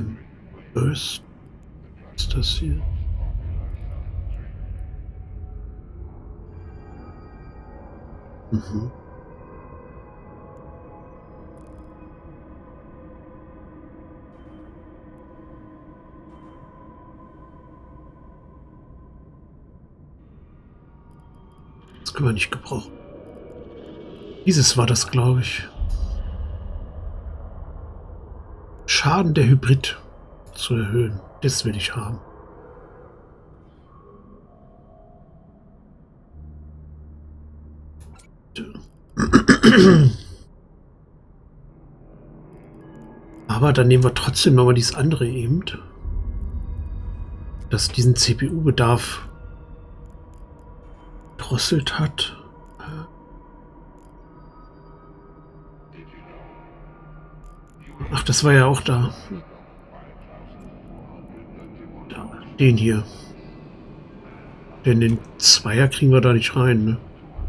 Burst. Was ist das hier? Mhm. Das können wir nicht gebrauchen. Dieses war das, glaube ich. Schaden der Hybrid zu erhöhen. Das will ich haben. Aber dann nehmen wir trotzdem nochmal dieses andere eben, das diesen CPU-Bedarf drosselt hat. Ach, das war ja auch da. Den hier. Denn den Zweier kriegen wir da nicht rein, ne?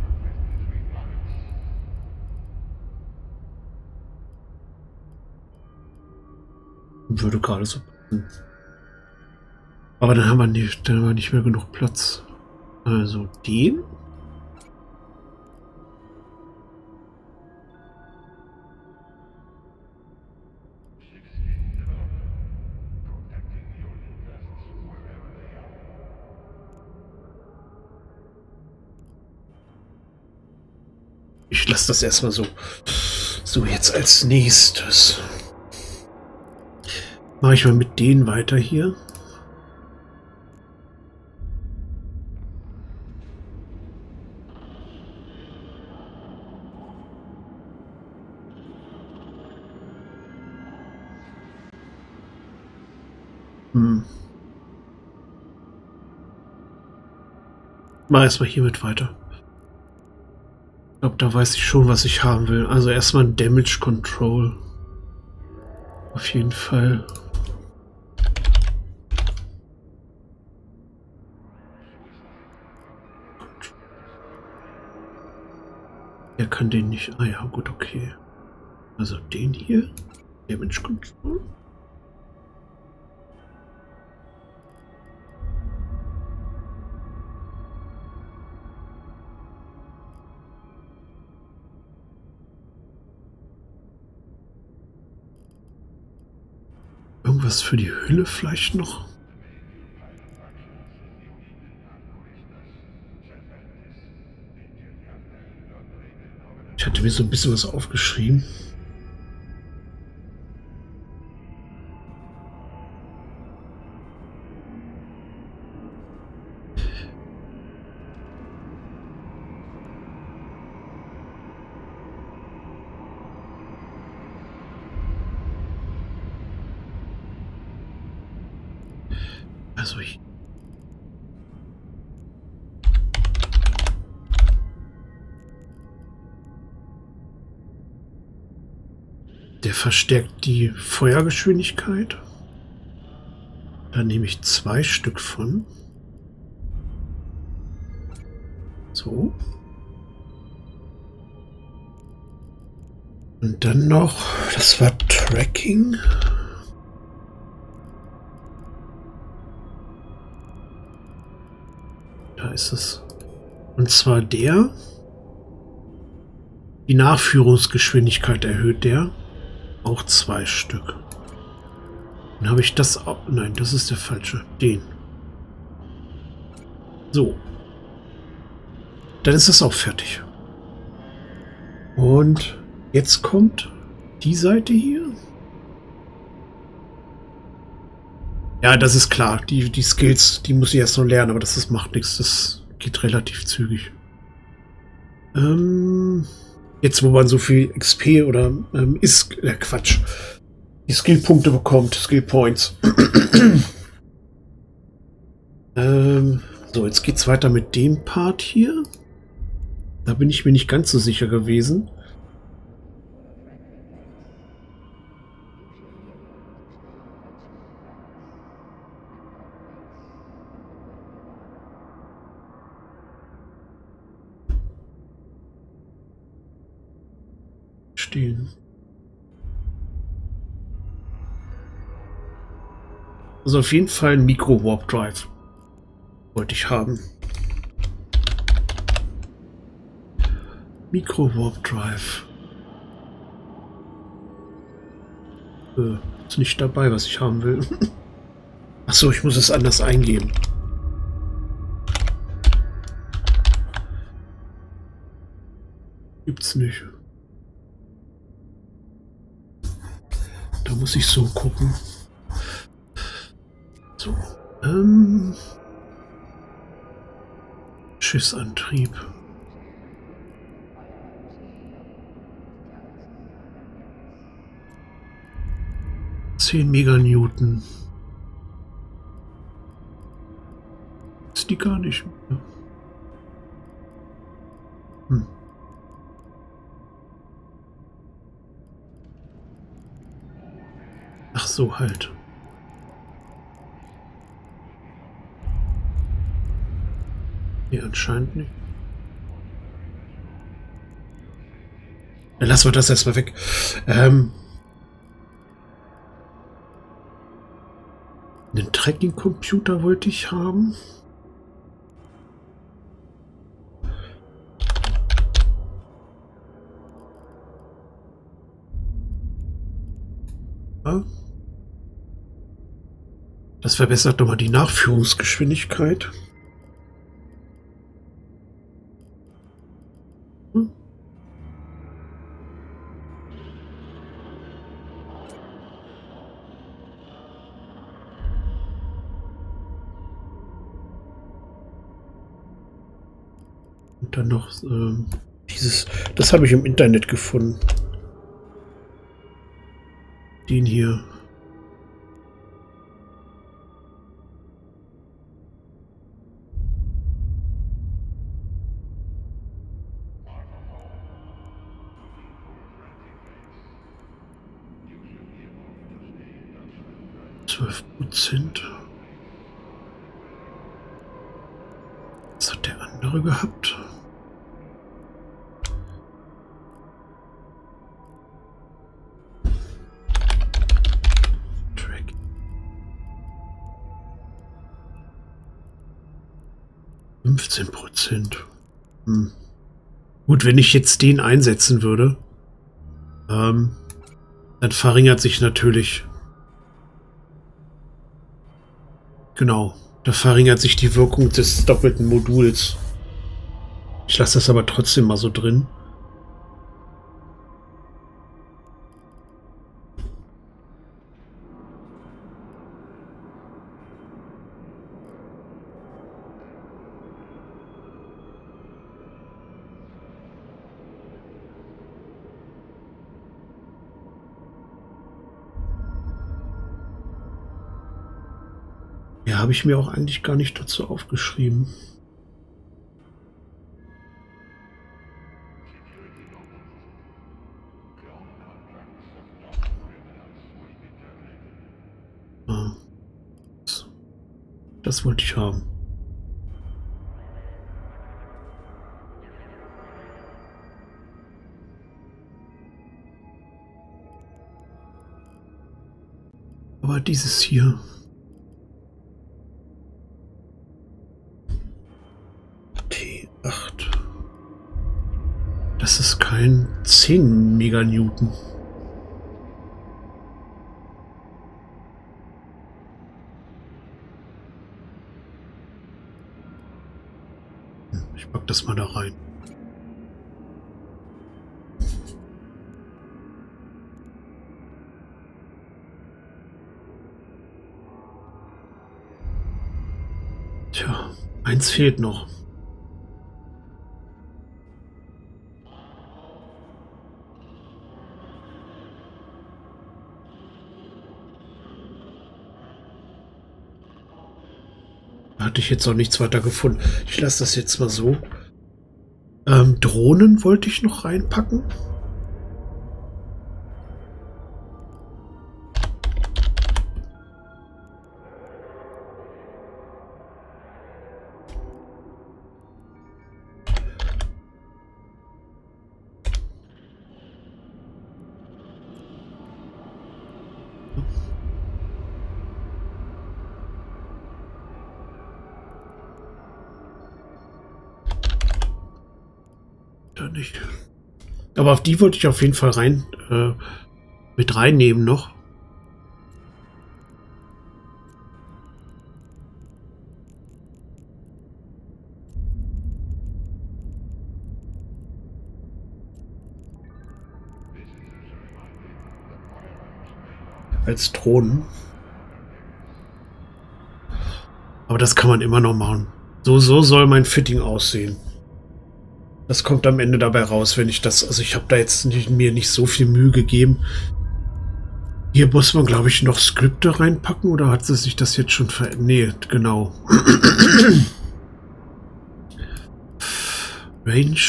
Würde gerade so. Aber dann haben wir nicht mehr genug Platz. Also den. Ich lasse das erstmal so. So, jetzt als nächstes. Mache ich mal mit denen weiter hier. Mach erstmal hiermit weiter. Ich glaube, da weiß ich schon, was ich haben will. Also erstmal ein Damage Control. Auf jeden Fall. Er kann den nicht. Ah ja, gut, okay. Also den hier. Damage Control. Irgendwas für die Hülle vielleicht noch? Ich hatte mir so ein bisschen was aufgeschrieben. Also ich. Der verstärkt die Feuergeschwindigkeit. Da nehme ich 2 Stück von. So. Und dann noch, das war Tracking. Da ist es. Und zwar der. Die Nachführungsgeschwindigkeit erhöht der. Auch 2 Stück. Dann habe ich das auch. Nein, das ist der falsche. Den. So. Dann ist das auch fertig. Und jetzt kommt die Seite hier. Ja, das ist klar. Die Skills, die muss ich erst noch lernen, aber das macht nichts. Das geht relativ zügig. Jetzt, wo man so viel XP oder Quatsch. Die Skillpunkte bekommt, Skill Points. So, jetzt geht's weiter mit dem Part hier. Da bin ich mir nicht ganz so sicher gewesen. Stehen. Also auf jeden Fall ein Micro-Warp-Drive wollte ich haben. Micro-Warp-Drive. Ist nicht dabei, was ich haben will. Achso, ich muss es anders eingeben. Gibt's nicht. Da muss ich so gucken. So. Schiffsantrieb. Meganewton. Ist die gar nicht mehr. Ach so, halt. Nee, anscheinend nicht. Ja, lassen wir das erstmal weg. Einen Tracking-Computer wollte ich haben. Ja. Das verbessert nochmal die Nachführungsgeschwindigkeit. Und dann noch dieses, das habe ich im Internet gefunden. Den hier. %. Was hat der andere gehabt? Track. %. Gut, wenn ich jetzt den einsetzen würde, dann verringert sich natürlich. Genau, da verringert sich die Wirkung des doppelten Moduls. Ich lasse das aber trotzdem mal so drin. Ja, habe ich mir auch eigentlich gar nicht dazu aufgeschrieben. Ah, das wollte ich haben. Aber dieses hier. T8. Das ist kein 10 Meganewton. Ich pack das mal da rein. Tja, eins fehlt noch. Hatte ich jetzt noch nichts weiter gefunden. Ich lasse das jetzt mal so. Drohnen wollte ich noch reinpacken. da nicht. Aber auf die wollte ich auf jeden Fall mit reinnehmen noch. Als Drohnen. Aber das kann man immer noch machen. So soll mein Fitting aussehen. Das kommt am Ende dabei raus, wenn ich das... Also ich habe da jetzt mir nicht so viel Mühe gegeben. Hier muss man, glaube ich, noch Skripte reinpacken. Oder hat sie sich das jetzt schon verändert? Nee, genau. Range.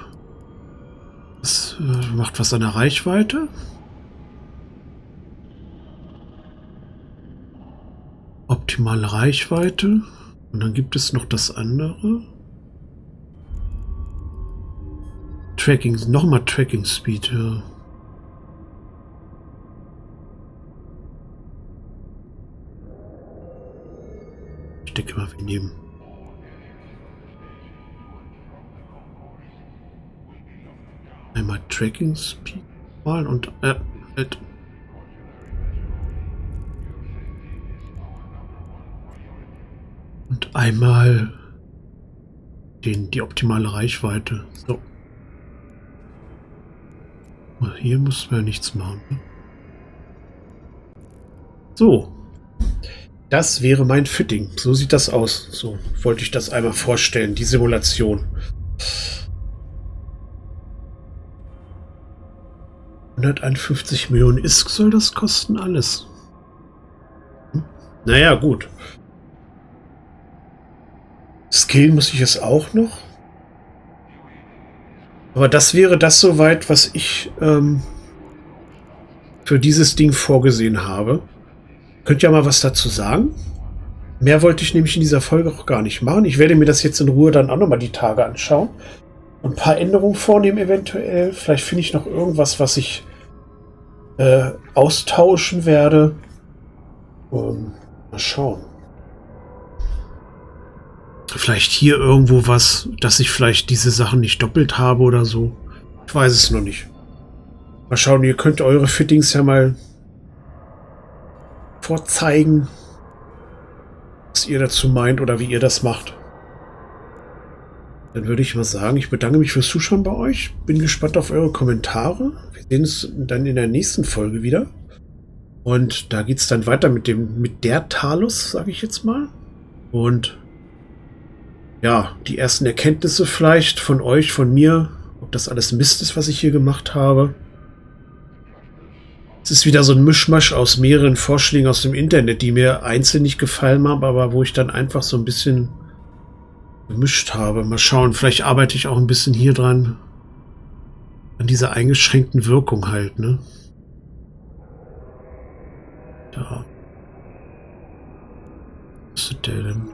Das macht was an der Reichweite. Optimale Reichweite. Und dann gibt es noch das andere. Tracking, nochmal Tracking Speed, ja. Ich denke mal, wir nehmen. Einmal Tracking Speed mal und halt. Und einmal die optimale Reichweite. So. Hier muss man ja nichts machen. Ne? So. Das wäre mein Fitting. So sieht das aus. So wollte ich das einmal vorstellen, die Simulation. 151 Millionen ISK soll das kosten, alles. Naja, gut. Skill muss ich es auch noch. Aber das wäre das soweit, was ich für dieses Ding vorgesehen habe. Könnt ihr mal was dazu sagen? Mehr wollte ich nämlich in dieser Folge auch gar nicht machen. Ich werde mir das jetzt in Ruhe dann auch nochmal die Tage anschauen. Ein paar Änderungen vornehmen eventuell. Vielleicht finde ich noch irgendwas, was ich austauschen werde. Mal schauen. Vielleicht hier irgendwo was, dass ich vielleicht diese Sachen nicht doppelt habe oder so. Ich weiß es noch nicht. Mal schauen, ihr könnt eure Fittings ja mal vorzeigen, was ihr dazu meint oder wie ihr das macht. Dann würde ich mal sagen, ich bedanke mich fürs Zuschauen bei euch. Bin gespannt auf eure Kommentare. Wir sehen uns dann in der nächsten Folge wieder. Und da geht es dann weiter mit der Talos, sage ich jetzt mal. Und ja, die ersten Erkenntnisse vielleicht von euch, von mir, ob das alles Mist ist, was ich hier gemacht habe. Es ist wieder so ein Mischmasch aus mehreren Vorschlägen aus dem Internet, die mir einzeln nicht gefallen haben, aber wo ich dann einfach so ein bisschen gemischt habe. Mal schauen, vielleicht arbeite ich auch ein bisschen hier dran. An dieser eingeschränkten Wirkung halt, ne? Da. Was ist der denn?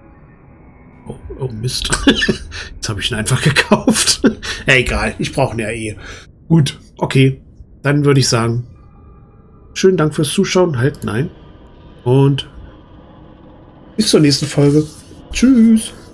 Oh Mist. Jetzt habe ich ihn einfach gekauft. Ja, egal, ich brauche ihn ja eh. Gut, okay. Dann würde ich sagen, schönen Dank fürs Zuschauen. Halt, nein. Und bis zur nächsten Folge. Tschüss.